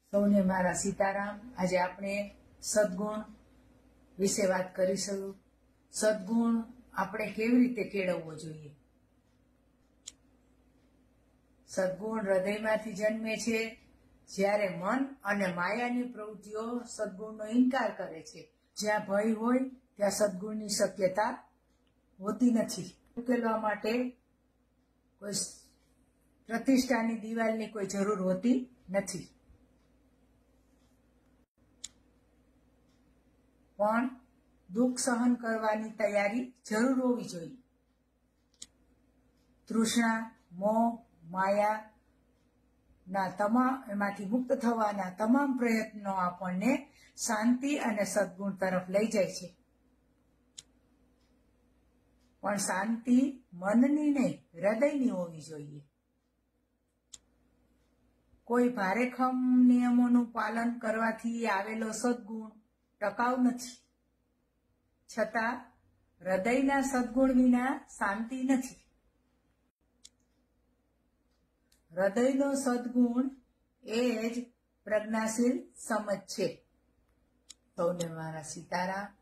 સૌને મારા સીતારામ। આજે આપણે સદગુણ વિશે વાત કરીશું। સદગુણ આપણે કેવી રીતે કેળવવો જોઈએ। સદગુણ હૃદયમાંથી જન્મે છે। જ્યારે મન અને માયાની પ્રવૃત્તિઓ સદગુણનો ઇનકાર કરે છે। જ્યાં ભય હોય ત્યાં સદગુણની શક્યતા હોતી નથી। ઉકેલવા માટે કોઈ પ્રતિષ્ઠાની દિવાલની કોઈ જરૂર હોતી નથી, પણ દુઃખ સહન કરવાની તૈયારી જરૂર હોવી જોઈએ। તૃષ્ણા, મોહ, માયા એમાંથી મુક્ત થવાના તમામ પ્રયત્નો આપણને શાંતિ અને સદગુણ તરફ લઈ જાય છે। પણ શાંતિ મનની નહીં, હૃદયની હોવી જોઈએ। કોઈ ભારેખમ નિયમોનું પાલન કરવાથી આવેલો સદગુણ ટકાઉ નથી, છતાં હૃદયના સદગુણ વિના શાંતિ નથી। હૃદયનો સદગુણ એ જ પ્રજ્ઞાશીલ સમજ છે। સૌને મારા સીતારામ।